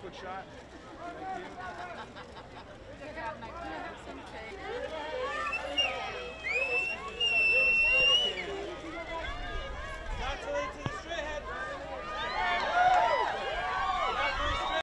quick shot. Thank you. Can I have some cake?